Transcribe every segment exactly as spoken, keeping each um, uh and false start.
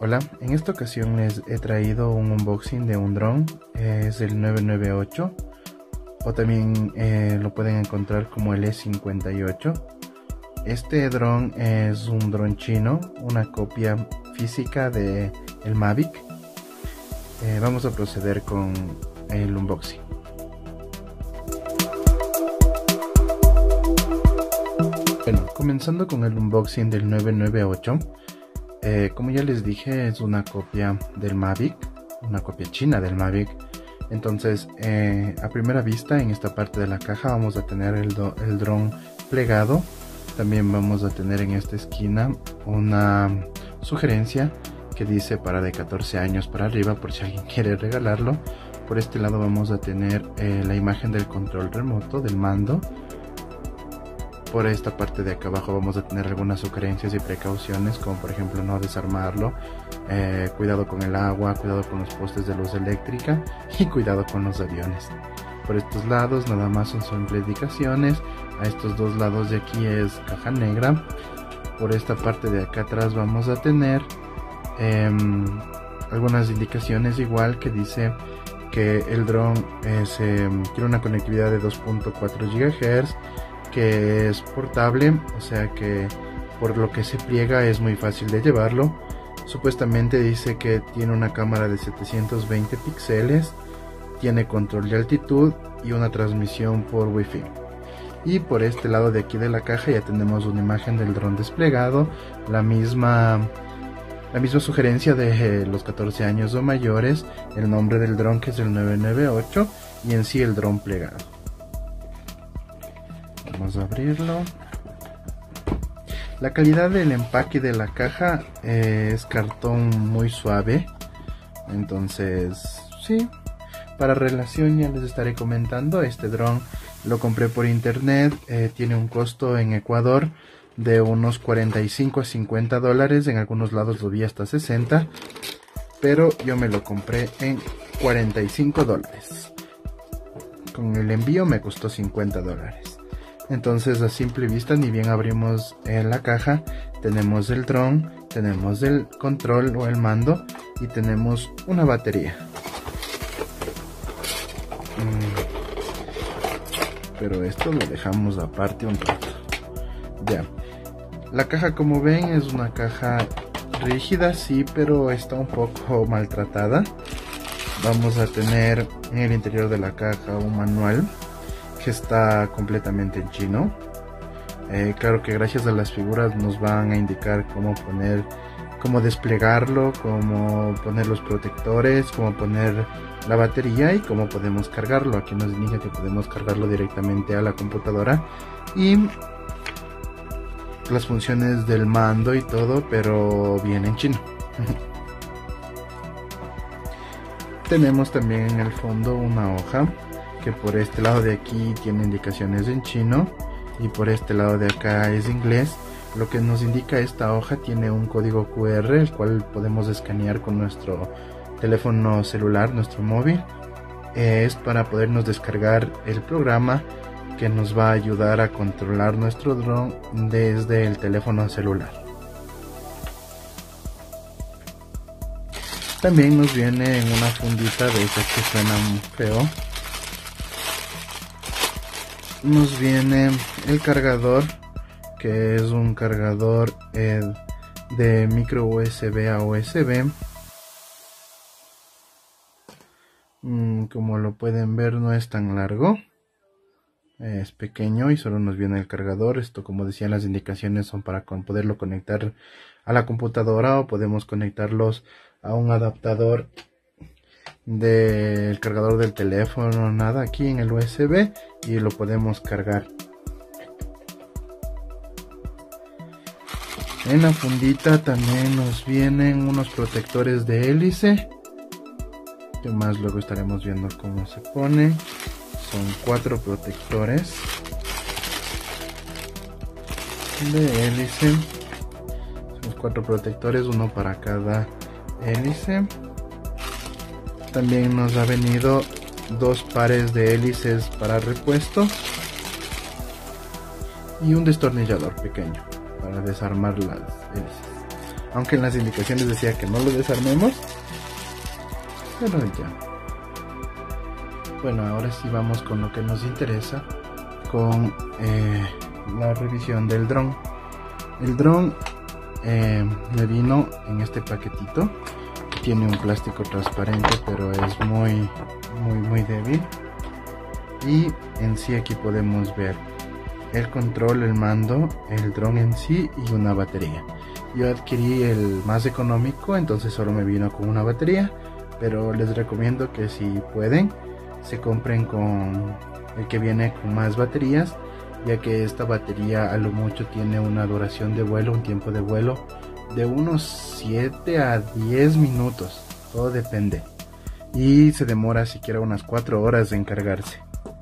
Hola, en esta ocasión les he traído un unboxing de un dron, es el nueve nueve ocho o también eh, lo pueden encontrar como el E cincuenta y ocho. Este dron es un dron chino, una copia física de el Mavic. Eh, vamos a proceder con el unboxing. Bueno, comenzando con el unboxing del nueve nueve ocho. Eh, como ya les dije, es una copia del Mavic, una copia china del Mavic. Entonces, eh, a primera vista, en esta parte de la caja vamos a tener el, el dron plegado. También vamos a tener en esta esquina una sugerencia que dice para de catorce años para arriba, por si alguien quiere regalarlo. Por este lado vamos a tener eh, la imagen del control remoto del mando. Por esta parte de acá abajo vamos a tener algunas sugerencias y precauciones, como por ejemplo no desarmarlo, eh, cuidado con el agua, cuidado con los postes de luz eléctrica y cuidado con los aviones. Por estos lados nada más son simples indicaciones. A estos dos lados de aquí es caja negra. Por esta parte de acá atrás vamos a tener eh, algunas indicaciones igual que dice que el dron es, eh, tiene una conectividad de dos punto cuatro gigahertz, que es portable, o sea que por lo que se pliega es muy fácil de llevarlo. Supuestamente dice que tiene una cámara de setecientos veinte píxeles, tiene control de altitud y una transmisión por Wi-Fi. Y por este lado de aquí de la caja ya tenemos una imagen del dron desplegado, la misma la misma sugerencia de los catorce años o mayores, el nombre del dron que es el nueve nueve ocho y en sí el dron plegado. Vamos a abrirlo. La calidad del empaque de la caja eh, es cartón muy suave. Entonces, sí, para relación ya les estaré comentando. Este dron lo compré por internet. Eh, tiene un costo en Ecuador de unos cuarenta y cinco a cincuenta dólares. En algunos lados lo vi hasta sesenta. Pero yo me lo compré en cuarenta y cinco dólares. Con el envío me costó cincuenta dólares. Entonces a simple vista, ni bien abrimos eh, la caja, tenemos el dron, tenemos el control o el mando y tenemos una batería. Mm. Pero esto lo dejamos aparte un rato. Ya. La caja, como ven, es una caja rígida, sí, pero está un poco maltratada. Vamos a tener en el interior de la caja un manual que está completamente en chino. Eh, claro que gracias a las figuras nos van a indicar cómo poner, cómo desplegarlo, cómo poner los protectores, cómo poner la batería y cómo podemos cargarlo. Aquí nos indica que podemos cargarlo directamente a la computadora y las funciones del mando y todo, pero bien en chino. Tenemos también en el fondo una hoja que por este lado de aquí tiene indicaciones en chino y por este lado de acá es inglés. Lo que nos indica esta hoja tiene un código Q R, el cual podemos escanear con nuestro teléfono celular, nuestro móvil. Eh, es para podernos descargar el programa que nos va a ayudar a controlar nuestro dron desde el teléfono celular. También nos viene en una fundita de esas que suenan feo. Nos viene el cargador, que es un cargador eh, de micro U S B a U S B. Mm, como lo pueden ver, no es tan largo, es pequeño y solo nos viene el cargador. Esto, como decían las indicaciones, son para poderlo conectar a la computadora o podemos conectarlos a un adaptador del cargador del teléfono, nada, aquí en el U S B y lo podemos cargar. En la fundita también nos vienen unos protectores de hélice, que más luego estaremos viendo cómo se pone. Son cuatro protectores de hélice. Son cuatro protectores, uno para cada hélice. También nos ha venido dos pares de hélices para repuesto y un destornillador pequeño para desarmar las hélices. aunque en las indicaciones decía que no lo desarmemos, pero ya. Bueno, ahora sí vamos con lo que nos interesa, con eh, la revisión del dron. El dron eh, me vino en este paquetito, tiene un plástico transparente pero es muy muy muy débil, y en sí aquí podemos ver el control, el mando, el dron en sí y una batería. Yo adquirí el más económico, entonces solo me vino con una batería, pero les recomiendo que si pueden se compren con el que viene con más baterías, ya que esta batería a lo mucho tiene una duración de vuelo, un tiempo de vuelo de unos siete a diez minutos, todo depende, y se demora siquiera unas cuatro horas en cargarse.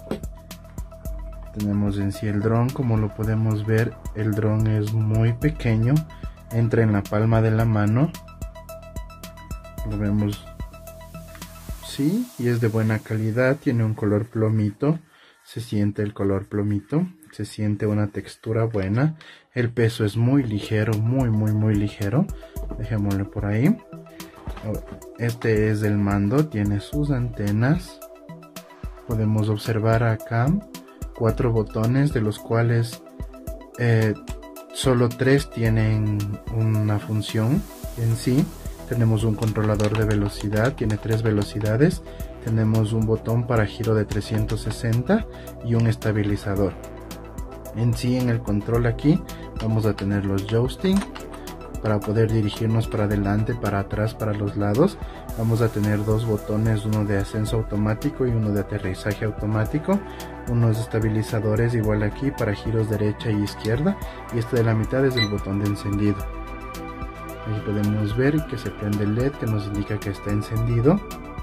Tenemos en sí el dron, como lo podemos ver, el dron es muy pequeño, entra en la palma de la mano, lo vemos, sí, y es de buena calidad, tiene un color plomito, se siente el color plomito, se siente una textura buena, el peso es muy ligero, muy muy muy ligero, dejémoslo por ahí. Este es el mando, tiene sus antenas, podemos observar acá cuatro botones, de los cuales eh, solo tres tienen una función en sí. Tenemos un controlador de velocidad, tiene tres velocidades, tenemos un botón para giro de trescientos sesenta y un estabilizador. En sí, en el control aquí vamos a tener los joystick para poder dirigirnos para adelante, para atrás, para los lados. Vamos a tener dos botones, uno de ascenso automático y uno de aterrizaje automático, unos estabilizadores igual aquí para giros derecha y izquierda, y este de la mitad es el botón de encendido. Ahí podemos ver que se prende el L E D que nos indica que está encendido.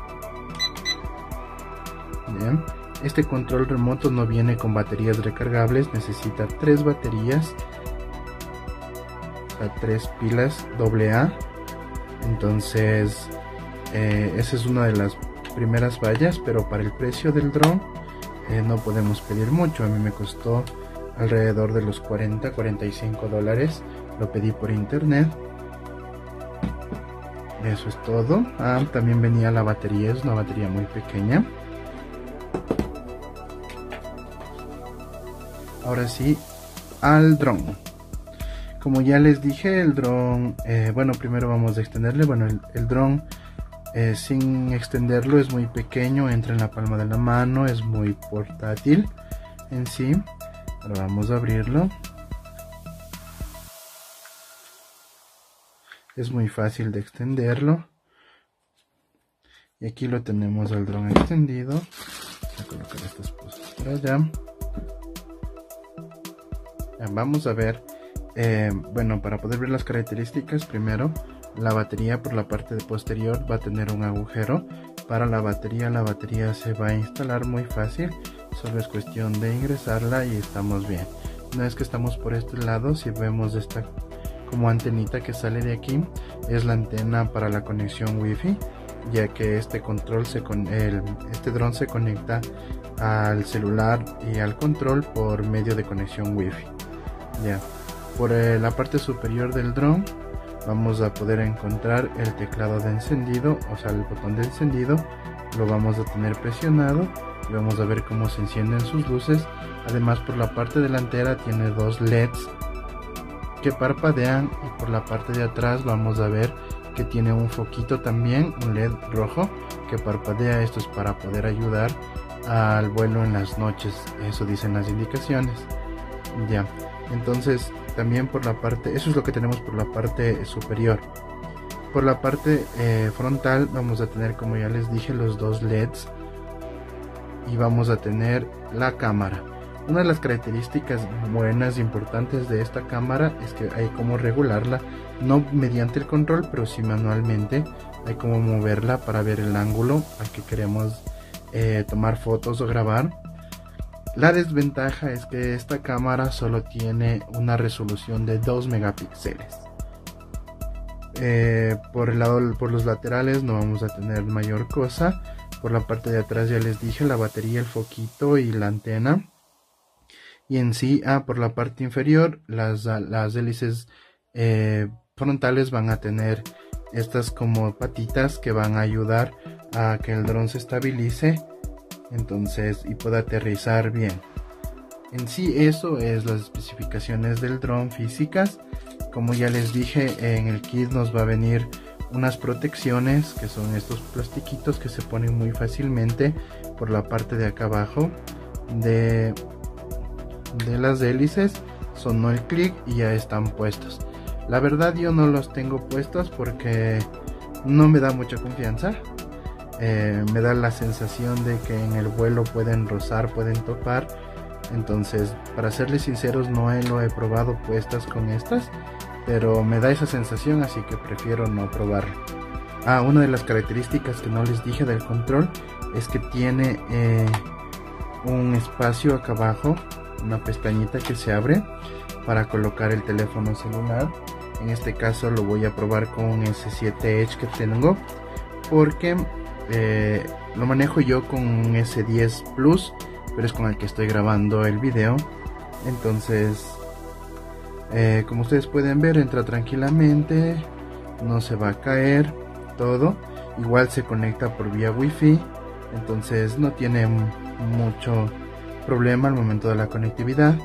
Bien. Este control remoto no viene con baterías recargables, necesita tres baterías, tres pilas doble A. Entonces eh, esa es una de las primeras fallas, pero para el precio del dron eh, no podemos pedir mucho. A mí me costó alrededor de los cuarenta, cuarenta y cinco dólares, lo pedí por internet. Eso es todo. Ah, también venía la batería, es una batería muy pequeña. Ahora sí, al dron. Como ya les dije, el dron, eh, bueno, primero vamos a extenderle. Bueno, el, el dron eh, sin extenderlo es muy pequeño, entra en la palma de la mano, es muy portátil en sí. Ahora vamos a abrirlo. Es muy fácil de extenderlo. Y aquí lo tenemos al dron extendido. Voy a colocar estas cosas por allá. Vamos a ver, eh, bueno, para poder ver las características, primero la batería por la parte de posterior va a tener un agujero. Para la batería, la batería se va a instalar muy fácil, solo es cuestión de ingresarla y estamos bien. Una vez que estamos por este lado, si vemos esta como antenita que sale de aquí, es la antena para la conexión Wi-Fi, ya que este control se con el, este dron se conecta al celular y al control por medio de conexión Wi-Fi. Ya, por eh, la parte superior del dron vamos a poder encontrar el teclado de encendido, o sea el botón de encendido, lo vamos a tener presionado y vamos a ver cómo se encienden sus luces. Además, por la parte delantera tiene dos L E Ds que parpadean, y por la parte de atrás vamos a ver que tiene un foquito también, un L E D rojo que parpadea. Esto es para poder ayudar al vuelo en las noches, eso dicen las indicaciones. Ya, entonces también por la parte, eso es lo que tenemos por la parte superior. Por la parte eh, frontal vamos a tener, como ya les dije, los dos L E Ds, y vamos a tener la cámara. Una de las características buenas e importantes de esta cámara es que hay como regularla, no mediante el control, pero sí manualmente. Hay como moverla para ver el ángulo al que queremos eh, tomar fotos o grabar. La desventaja es que esta cámara solo tiene una resolución de dos megapíxeles. Eh, por el lado, por los laterales no vamos a tener mayor cosa. Por la parte de atrás ya les dije, la batería, el foquito y la antena. Y en sí, ah, por la parte inferior, las, las hélices eh, frontales van a tener estas como patitas que van a ayudar a que el dron se estabilice, entonces, y pueda aterrizar bien. En sí eso es las especificaciones del dron físicas. Como ya les dije, en el kit nos va a venir unas protecciones que son estos plastiquitos que se ponen muy fácilmente por la parte de acá abajo de, de las hélices. Sonó el clic y ya están puestos. La verdad yo no los tengo puestos porque no me da mucha confianza. Eh, me da la sensación de que en el vuelo pueden rozar, pueden topar. Entonces, para serles sinceros, no he, lo he probado puestas con estas, pero me da esa sensación, así que prefiero no probarlo. Ah, una de las características que no les dije del control es que tiene eh, un espacio acá abajo, una pestañita que se abre para colocar el teléfono celular. En este caso lo voy a probar con un ese siete Edge que tengo, porque eh, lo manejo yo con un ese diez Plus, pero es con el que estoy grabando el video. Entonces eh, como ustedes pueden ver, entra tranquilamente, no se va a caer todo. Igual se conecta por vía wifi, entonces no tiene mucho problema al momento de la conectividad.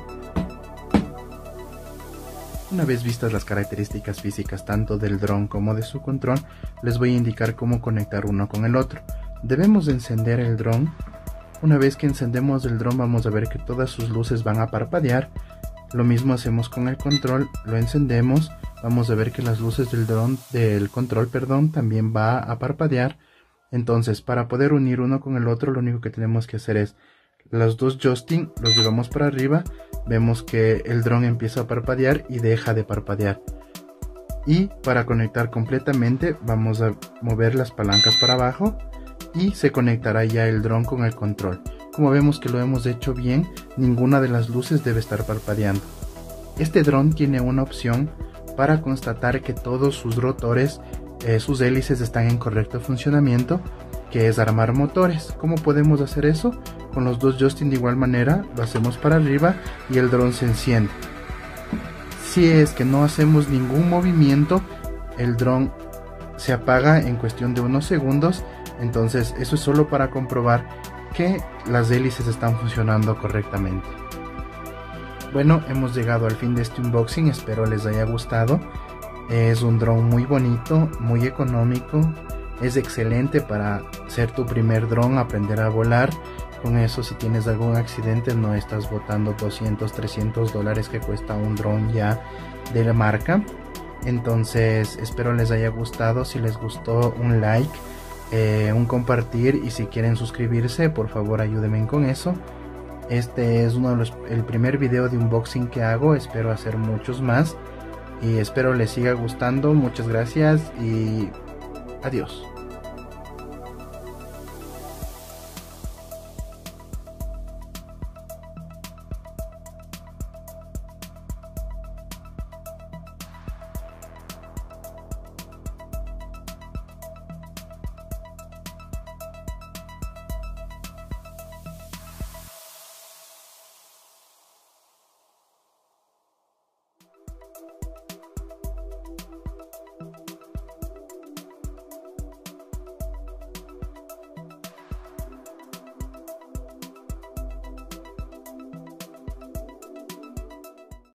Una vez vistas las características físicas tanto del dron como de su control, les voy a indicar cómo conectar uno con el otro. Debemos de encender el dron. Una vez que encendemos el dron, vamos a ver que todas sus luces van a parpadear. Lo mismo hacemos con el control, lo encendemos, vamos a ver que las luces del dron, del control, perdón, también va a parpadear. Entonces, para poder unir uno con el otro, lo único que tenemos que hacer es los dos joystick los llevamos para arriba, vemos que el dron empieza a parpadear y deja de parpadear. Y para conectar completamente, vamos a mover las palancas para abajo y se conectará ya el dron con el control. Como vemos que lo hemos hecho bien, ninguna de las luces debe estar parpadeando. Este dron tiene una opción para constatar que todos sus rotores, eh, sus hélices están en correcto funcionamiento, que es armar motores. ¿Cómo podemos hacer eso? Con los dos joysticks de igual manera, lo hacemos para arriba y el dron se enciende. Si es que no hacemos ningún movimiento, el dron se apaga en cuestión de unos segundos. Entonces eso es solo para comprobar que las hélices están funcionando correctamente. Bueno, hemos llegado al fin de este unboxing, espero les haya gustado. Es un dron muy bonito, muy económico, es excelente para ser tu primer dron, aprender a volar. Con eso, si tienes algún accidente, no estás botando doscientos, trescientos dólares que cuesta un dron ya de la marca. Entonces espero les haya gustado. Si les gustó, un like, eh, un compartir, y si quieren suscribirse, por favor ayúdenme con eso. Este es uno de los, el primer video de unboxing que hago, espero hacer muchos más y espero les siga gustando. Muchas gracias y adiós.